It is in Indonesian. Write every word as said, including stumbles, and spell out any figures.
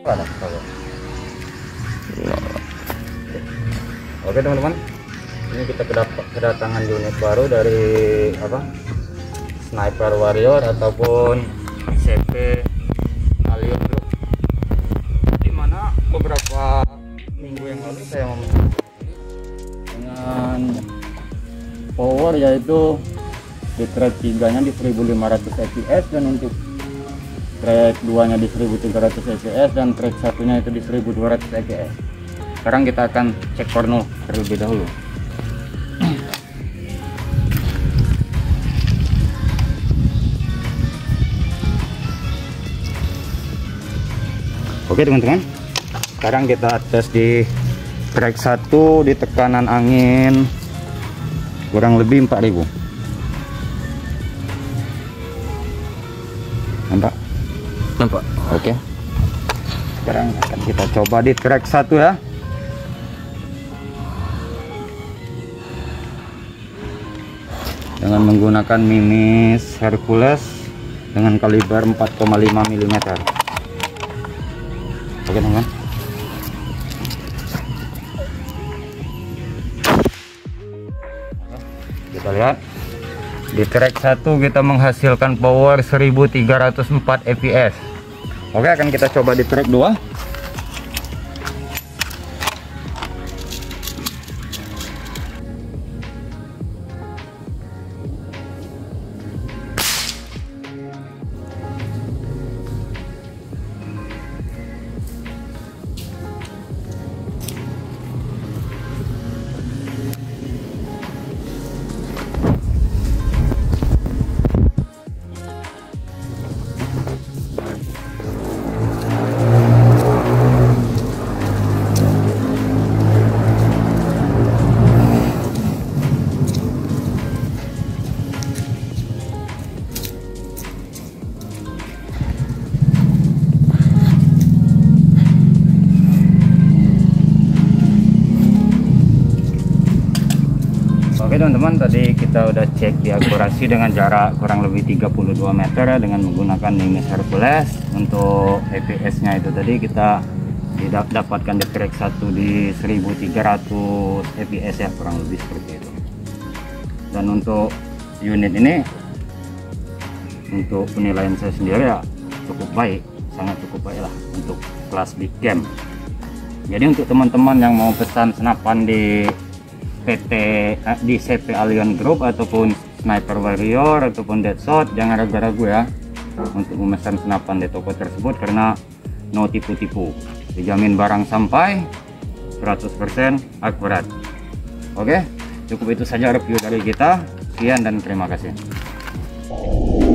Ada, oke teman-teman, ini kita kedatangan unit baru dari apa Sniper Warrior ataupun C P Allion Group, dimana beberapa minggu yang lalu saya memesan dengan power yaitu di track tiga nya di seribu lima ratus fps dan untuk track dua nya di seribu tiga ratus fps dan track satunya itu di seribu dua ratus fps. Sekarang kita akan cek porno terlebih dahulu. Oke teman-teman, sekarang kita tes di track satu di tekanan angin kurang lebih empat ribu. Nampak? Nampak. Oke. Sekarang akan kita coba di track satu ya. Dengan menggunakan Mimis Hercules dengan kaliber empat koma lima milimeter. Oke teman-teman. Kita lihat di track satu kita menghasilkan power seribu tiga ratus empat fps. Oke, akan kita coba di track dua. Oke teman-teman, tadi kita udah cek di akurasi dengan jarak kurang lebih tiga puluh dua meter ya, dengan menggunakan Mimis Hercules. Untuk fps nya itu tadi kita tidak dapatkan di track satu di seribu tiga ratus fps ya, kurang lebih seperti itu. Dan untuk unit ini, untuk penilaian saya sendiri ya cukup baik, sangat cukup baik lah untuk kelas big cam. Jadi untuk teman-teman yang mau pesan senapan di P T di C P Allion Group ataupun Sniper Warrior ataupun Deadshot, jangan ragu-ragu ya untuk memesan senapan di toko tersebut, karena no tipu-tipu, dijamin barang sampai seratus persen akurat. Oke, cukup itu saja review dari kita. Sekian dan terima kasih.